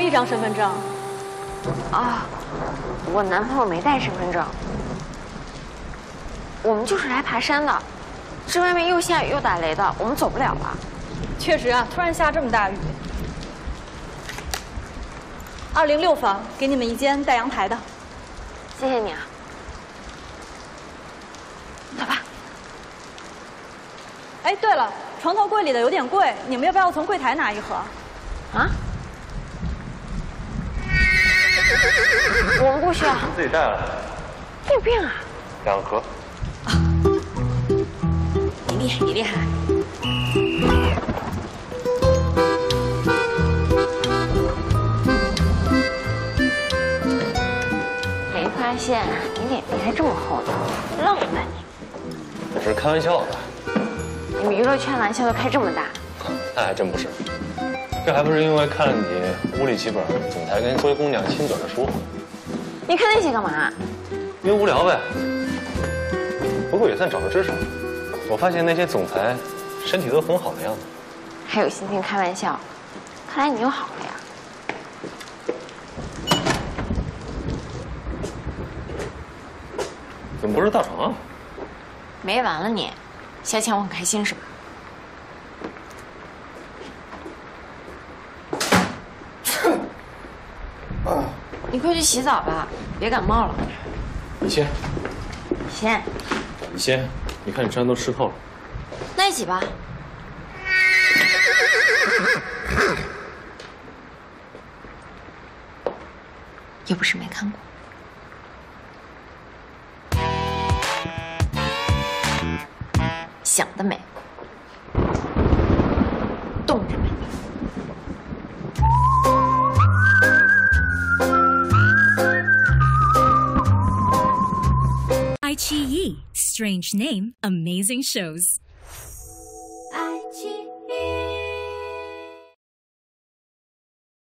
一张身份证。 啊，我男朋友没带身份证。我们就是来爬山的，这外面又下雨又打雷的，我们走不了了。 确实啊，突然下这么大雨。206房，给你们一间带阳台的。 谢谢你啊。走吧。 哎，对了，床头柜里的有点贵，你们要不要从柜台拿一盒？ 啊？我们不需要。 自己带来。 你有病啊 ？2盒。 你厉害，你厉害。没发现你脸皮还这么厚呢，愣吧你！ 我是开玩笑的。 你们娱乐圈玩笑都开这么大？ 那还真不是，这还不是因为看了你屋里几本总裁跟灰姑娘亲嘴的书。 你看那些干嘛？ 因为无聊呗。不过也算长了知识。我发现那些总裁身体都很好的样子。 还有心情开玩笑，看来你又好了呀。 怎么不是大肠啊？ 没完了你，消遣我很开心是吧？你快去洗澡吧，别感冒了。 你先。 先。 你先。你看你身上都湿透了。 那一起吧。又不是没看过。想得美，冻着美。 iQIYI, strange name, amazing shows.